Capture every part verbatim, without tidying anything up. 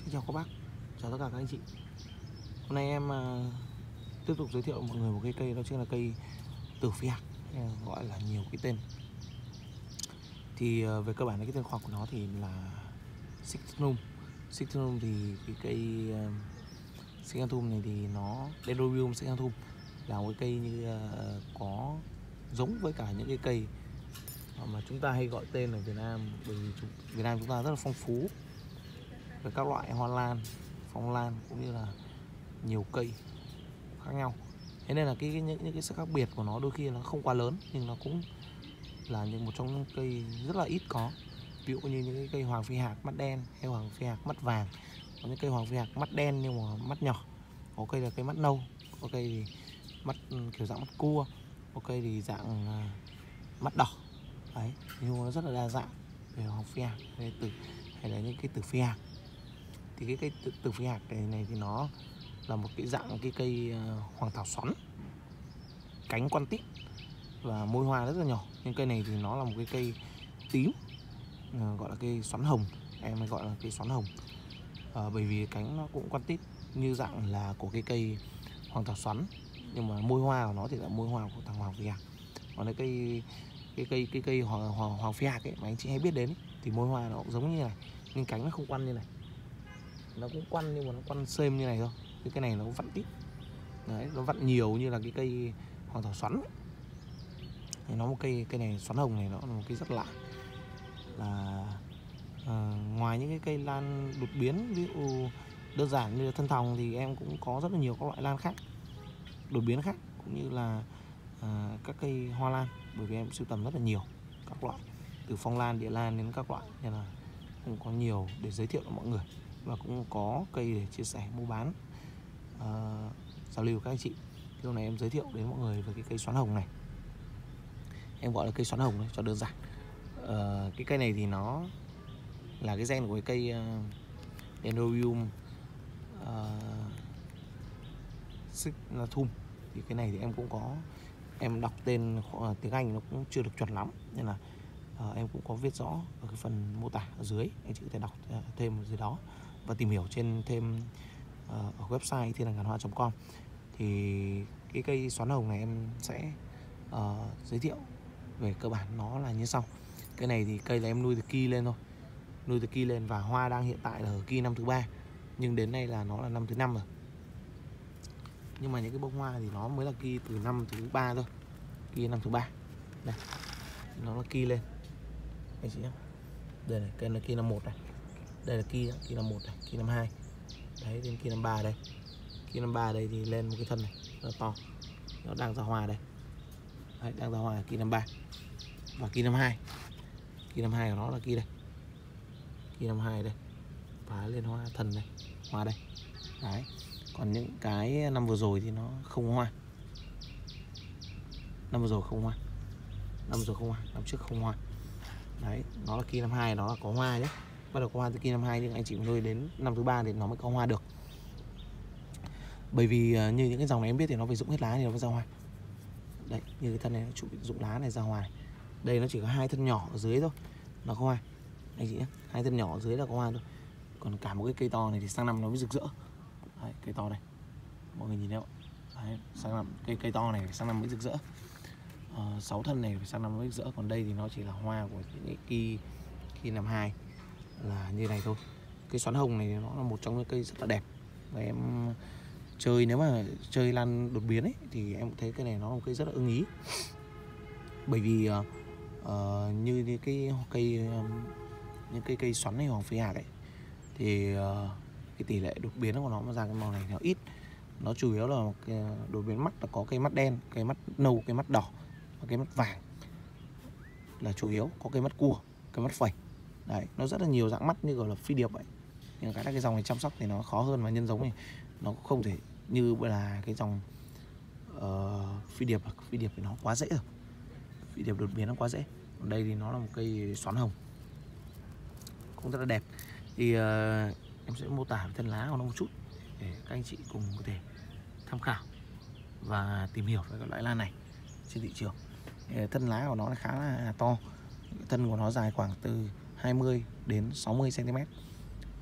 Xin chào các bác, chào tất cả các anh chị. Hôm nay em uh, tiếp tục giới thiệu mọi người một cây cây, đó chính là cây tử phi hạc, gọi là nhiều cái tên. Thì uh, về cơ bản cái tên khoa học của nó thì là Strychnum. Strychnum thì cái cây uh, Strychnum này thì nó Dendrobium Strychnum là một cái cây như uh, có giống với cả những cái cây mà chúng ta hay gọi tên ở Việt Nam, bởi vì chúng, Việt Nam chúng ta rất là phong phú về các loại hoa lan, phong lan cũng như là nhiều cây khác nhau. Thế nên là cái, cái những, những cái sự khác biệt của nó đôi khi nó không quá lớn, nhưng nó cũng là những một trong những cây rất là ít có. Ví dụ như những cái cây hoàng phi hạc mắt đen hay hoàng phi hạc mắt vàng, có những cây hoàng phi hạc mắt đen nhưng mà mắt nhỏ, có cây là cây mắt nâu, có cây thì mắt kiểu dạng mắt cua, có cây thì dạng uh, mắt đỏ. Đấy, nhưng nó rất là đa dạng về hoàng phi hạc hay, tử, hay là những cái tử phi hạc. Thì cái cây tử, tử phi hạc này, này thì nó là một cái dạng cái cây uh, hoàng thảo xoắn, cánh quăn tít và môi hoa rất là nhỏ. Nhưng cây này thì nó là một cái cây tím, uh, gọi là cây xoắn hồng, em hay gọi là cây xoắn hồng, uh, bởi vì cánh nó cũng quăn tít như dạng là của cái cây hoàng thảo xoắn, nhưng mà môi hoa của nó thì là môi hoa của thằng hoàng phi hạc. Còn cái cây cái cây cái cây hoàng, hoàng, hoàng phi hạc ấy mà anh chị hay biết đến ấy, thì môi hoa nó cũng giống như này, nhưng cánh nó không quăn như này, nó cũng quăn nhưng mà nó quăn sêm như này thôi. Cái cây này nó cũng vặn tít, đấy, nó vặn nhiều như là cái cây hoàng thảo xoắn ấy. Thì nó một cây cây này xoắn hồng này nó là một cây rất lạ, là uh, ngoài những cái cây lan đột biến ví dụ đơn giản như là thân thòng thì em cũng có rất là nhiều các loại lan khác đột biến khác, cũng như là uh, các cây hoa lan, bởi vì em sưu tầm rất là nhiều các loại, từ phong lan, địa lan đến các loại, nên là cũng có nhiều để giới thiệu cho mọi người, và cũng có cây để chia sẻ mua bán, uh, giao lưu các anh chị. Thì hôm nay em giới thiệu đến mọi người về cái cây xoắn hồng này, em gọi là cây xoắn hồng đấy cho đơn giản. Uh, cái cây này thì nó là cái gen của cái cây uh, Dendrobium uh, Strychnum. Thì cái này thì em cũng có, em đọc tên uh, tiếng Anh nó cũng chưa được chuẩn lắm, nên là uh, em cũng có viết rõ ở cái phần mô tả ở dưới, anh chị có thể đọc uh, thêm ở dưới đó và tìm hiểu trên thêm uh, ở website thiên đàng ngàn hoa chấm com. Thì cái cây xoắn hồng này em sẽ uh, giới thiệu về cơ bản nó là như sau. Cây này thì cây là em nuôi từ kỳ lên thôi, nuôi từ kỳ lên, và hoa đang hiện tại là ở kỳ năm thứ ba, nhưng đến nay là nó là năm thứ năm rồi. Nhưng mà những cái bông hoa thì nó mới là kỳ từ năm thứ ba thôi, kỳ năm thứ ba. Đây, nó là kỳ lên anh chị nhé. Đây này, cây là kỳ năm một này, đây là kỳ kỳ năm một này, kỳ năm hai đấy, đến kỳ năm ba đây. Kỳ năm ba đây thì lên một cái thân này rất to, nó đang ra hoa đây. Đấy, đang ra hoa ở kỳ năm ba. Và kỳ năm hai, kỳ năm hai của nó là kỳ đây, kỳ năm hai đây, phá lên hoa thần này, hoa đây. Đấy, còn những cái năm vừa rồi thì nó không hoa, năm vừa rồi không hoa, năm vừa rồi không hoa, năm trước không hoa. Đấy, nó là kỳ năm hai, nó là có hoa nhé, bắt đầu có hoa từ kỳ năm hai, nhưng anh chị nuôi đến năm thứ ba thì nó mới có hoa được. Bởi vì uh, như những cái dòng này em biết thì nó phải rụng hết lá thì nó mới ra hoa. Đấy, như cái thân này nó chủ rụng lá này ra hoa này. Đây nó chỉ có hai thân nhỏ ở dưới thôi, nó có hoa anh chị nhé, hai thân nhỏ ở dưới là có hoa thôi. Còn cả một cái cây to này thì sang năm nó mới rực rỡ. Đấy, cây to này mọi người nhìn thấy không? Đấy, sang năm cây cây to này sang năm mới rực rỡ. Uh, sáu thân này phải sang năm mới rực rỡ, còn đây thì nó chỉ là hoa của những kỳ kỳ năm hai là như này thôi. Cây xoắn hồng này nó là một trong những cây rất là đẹp, và em chơi, nếu mà chơi lan đột biến ấy thì em thấy cái này nó là một cây rất là ưng ý. Bởi vì uh, uh, như, như cái cây um, những cây cây xoắn hay hoàng phi hạc ấy thì uh, cái tỷ lệ đột biến của nó mà ra cái màu này nó ít. Nó chủ yếu là cái đột biến mắt là có cây mắt đen, cây mắt nâu, cây mắt đỏ và cây mắt vàng là chủ yếu, có cây mắt cua, cây mắt phẩy. Đấy, nó rất là nhiều dạng mắt như gọi là phi điệp vậy. Nhưng cái cái dòng này chăm sóc thì nó khó hơn, và nhân giống này nó cũng không thể như là cái dòng uh, phi điệp. Phi điệp thì nó quá dễ rồi, phi điệp đột biến nó quá dễ. Còn đây thì nó là một cây xoắn hồng cũng rất là đẹp. Thì uh, em sẽ mô tả thân lá của nó một chút để các anh chị cùng có thể tham khảo và tìm hiểu về các loại lan này trên thị trường. Thì thân lá của nó khá là to, thân của nó dài khoảng từ hai mươi đến sáu mươi xăng ti mét,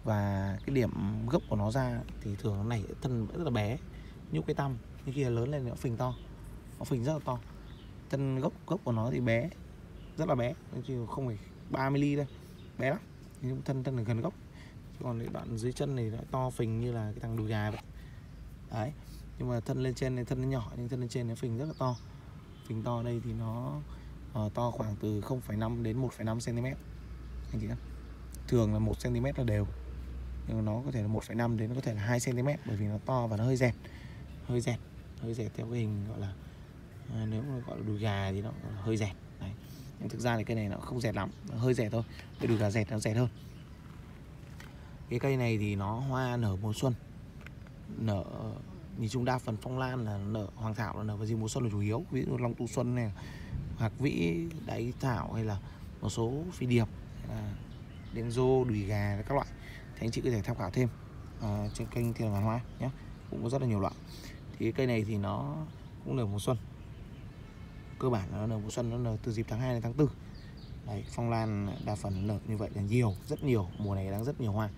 Và cái điểm gốc của nó ra thì thường nó nảy thân rất là bé, như cây tăm, như kia lớn lên nó phình to, nó phình rất là to. Thân gốc gốc của nó thì bé, rất là bé, chứ không phải ba mi li đâu, bé lắm. Nhưng thân thân là gần gốc. Chứ còn cái đoạn dưới chân này nó to phình như là cái thằng đùi gà vậy. Đấy. Nhưng mà thân lên trên này thân nó nhỏ, nhưng thân lên trên nó phình rất là to. Phình to ở đây thì nó uh, to khoảng từ không phẩy năm đến một phẩy năm xăng-ti-mét. Anh chị nhé. Thường là một xăng-ti-mét là đều. Nhưng mà nó có thể là một phẩy năm đến nó có thể là hai xăng-ti-mét, bởi vì nó to và nó hơi dẹt. Hơi dẹt, hơi dẹt theo cái hình gọi là à, nếu mà gọi là đùi gà thì nó hơi dẹt. Đấy. Nhưng thực ra thì cây này nó không dẹt lắm, nó hơi dẹt thôi. Cái đùi gà dẹt nó dẹt hơn. Cái cây này thì nó hoa nở mùa xuân. Nở nhìn chung đa phần phong lan là nở, hoàng thảo là nở vào dịp mùa xuân là chủ yếu. Ví dụ long tu xuân này, hoặc vĩ, đáy thảo, hay là một số phi điệp, đen rô, đùi gà các loại. Thì anh chị có thể tham khảo thêm à, trên kênh Thiên Vạn Hoa nhé. Cũng có rất là nhiều loại. Thì cái cây này thì nó cũng nở mùa xuân. Cơ bản là nó nở mùa xuân, nó nở từ dịp tháng hai đến tháng tư. Đấy, phong lan đa phần nở như vậy là nhiều, rất nhiều. Mùa này đang rất nhiều hoa.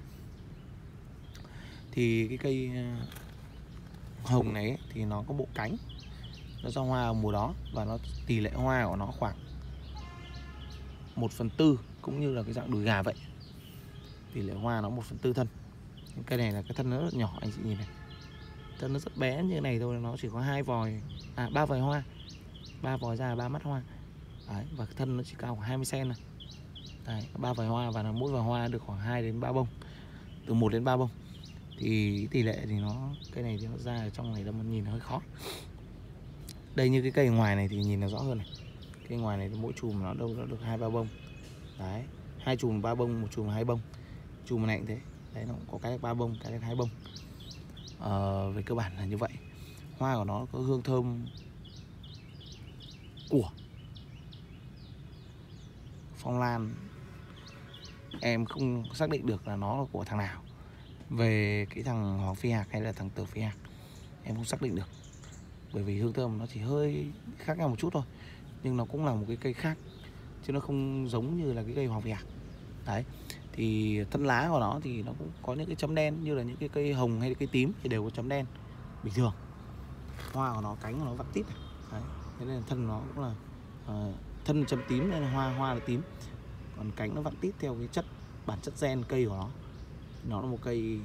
Thì cái cây hồng này ấy, thì nó có bộ cánh, nó ra hoa ở mùa đó. Và nó tỷ lệ hoa của nó khoảng một phần tư, cũng như là cái dạng đùi gà vậy. Tỷ lệ hoa nó một phần tư thân. Cây này là cái thân nó rất nhỏ, anh chị nhìn này. Thân nó rất bé như thế này thôi, nó chỉ có hai vòi, à ba vòi hoa, ba vòi ra ba mắt hoa. Đấy, và cái thân nó chỉ cao khoảng hai mươi xăng-ti-mét này. Đấy, ba vòi hoa và mỗi vòi hoa được khoảng hai đến ba bông, từ một đến ba bông. Thì tỷ lệ thì nó, cây này thì nó ra ở trong này nó nhìn nó hơi khó. Đây như cái cây ngoài này thì nhìn nó rõ hơn này. Cây ngoài này mỗi chùm nó đâu nó được hai ba bông. Đấy, hai chùm ba bông, một chùm hai bông. Chùm này cũng thế. Đấy, nó cũng có cái ba bông, cái hai bông. Ờ, về cơ bản là như vậy. Hoa của nó có hương thơm của phong lan. Em không xác định được là nó là của thằng nào. Về cái thằng hoàng phi hạc hay là thằng tử phi hạc, em không xác định được. Bởi vì hương thơm nó chỉ hơi khác nhau một chút thôi. Nhưng nó cũng là một cái cây khác, chứ nó không giống như là cái cây hoàng phi hạc. Đấy. Thì thân lá của nó thì nó cũng có những cái chấm đen, như là những cái cây hồng hay cây tím thì đều có chấm đen bình thường. Hoa của nó, cánh của nó vặn tít. Đấy. Thế nên là thân nó cũng là uh, thân chấm tím nên là hoa hoa là tím. Còn cánh nó vặn tít theo cái chất bản chất gen cây của nó. Nó là một cây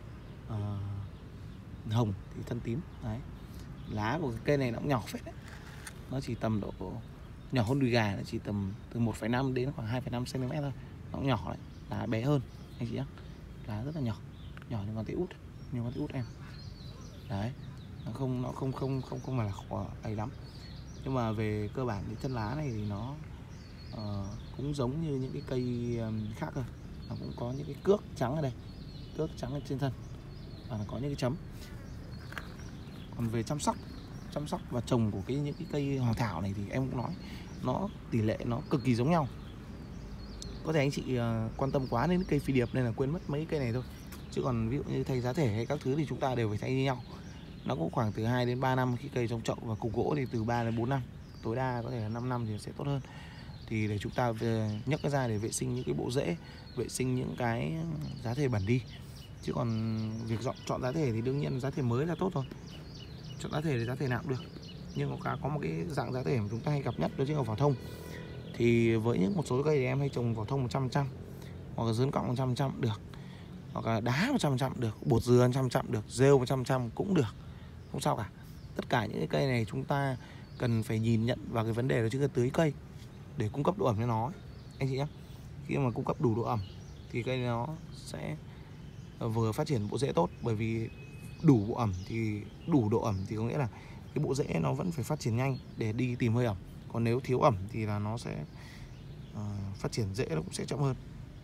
uh, hồng thì thân tím. Đấy. Lá của cái cây này nó cũng nhỏ phết đấy. Nó chỉ tầm độ nhỏ hơn đùi gà, nó chỉ tầm từ một phẩy năm đến khoảng hai phẩy năm xăng-ti-mét thôi. Nó cũng nhỏ đấy, lá bé hơn anh chị nhé. Lá rất là nhỏ, nhỏ như con tay út, như con tay út em. Đấy, nó không nó không không không không phải là khó ấy lắm. Nhưng mà về cơ bản thì thân lá này thì nó uh, cũng giống như những cái cây um, khác thôi. Nó cũng có những cái cước trắng ở đây, cước trắng ở trên thân, và nó có những cái chấm. Còn về chăm sóc chăm sóc và trồng của cái những cái cây hoàng thảo này thì em cũng nói nó tỷ lệ nó cực kỳ giống nhau. Có thể anh chị uh, quan tâm quá đến cây phi điệp nên là quên mất mấy cây này thôi. Chứ còn ví dụ như thay giá thể hay các thứ thì chúng ta đều phải thay như nhau. Nó cũng khoảng từ hai đến ba năm khi cây trong chậu, và cục gỗ thì từ ba đến bốn năm. Tối đa có thể là năm năm thì sẽ tốt hơn. Thì để chúng ta về, nhấc cái ra để vệ sinh những cái bộ rễ, vệ sinh những cái giá thể bẩn đi. Chứ còn việc dọn, chọn giá thể thì đương nhiên giá thể mới là tốt thôi. Chọn giá thể thì giá thể nào cũng được. Nhưng có, có một cái dạng giá thể mà chúng ta hay gặp nhất đó chính là vỏ thông. Thì với những một số cây thì em hay trồng vỏ thông một trăm phần trăm, hoặc là dướn cọng một trăm phần trăm được, hoặc là đá một trăm phần trăm được, bột dừa một trăm phần trăm được, rêu một trăm phần trăm cũng được, không sao cả. Tất cả những cái cây này chúng ta cần phải nhìn nhận vào cái vấn đề đó chính là tưới cây để cung cấp độ ẩm cho nó ấy, anh chị nhé. Khi mà cung cấp đủ độ ẩm thì cây nó sẽ vừa phát triển bộ rễ tốt. Bởi vì đủ bộ ẩm thì đủ độ ẩm thì có nghĩa là cái bộ rễ nó vẫn phải phát triển nhanh để đi tìm hơi ẩm. Còn nếu thiếu ẩm thì là nó sẽ uh, phát triển rễ nó cũng sẽ chậm hơn.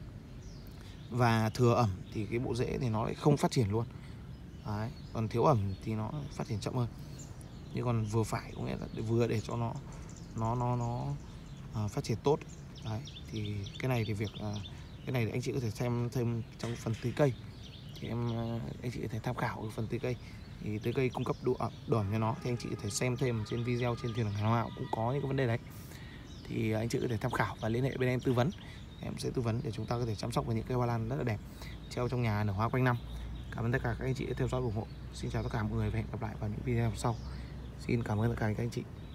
Và thừa ẩm thì cái bộ rễ thì nó lại không phát triển luôn. Đấy. Còn thiếu ẩm thì nó phát triển chậm hơn. Nhưng còn vừa phải có nghĩa là vừa để cho nó nó nó nó uh, phát triển tốt. Đấy. Thì cái này thì việc uh, cái này thì anh chị có thể xem thêm trong phần tưới cây. Thì em uh, anh chị có thể tham khảo cái phần tưới cây. Thì tưới cây cung cấp độ ẩm, độ ẩm cho nó thì anh chị có thể xem thêm trên video trên Thiên Vạn Hoa cũng có những cái vấn đề đấy. Thì anh chị có thể tham khảo và liên hệ bên em tư vấn. em sẽ tư vấn để chúng ta có thể chăm sóc với những cây hoa lan rất là đẹp, treo trong nhà, nở hoa quanh năm. Cảm ơn tất cả các anh chị đã theo dõi ủng hộ. Xin chào tất cả mọi người và hẹn gặp lại vào những video sau. Xin cảm ơn tất cả các anh chị.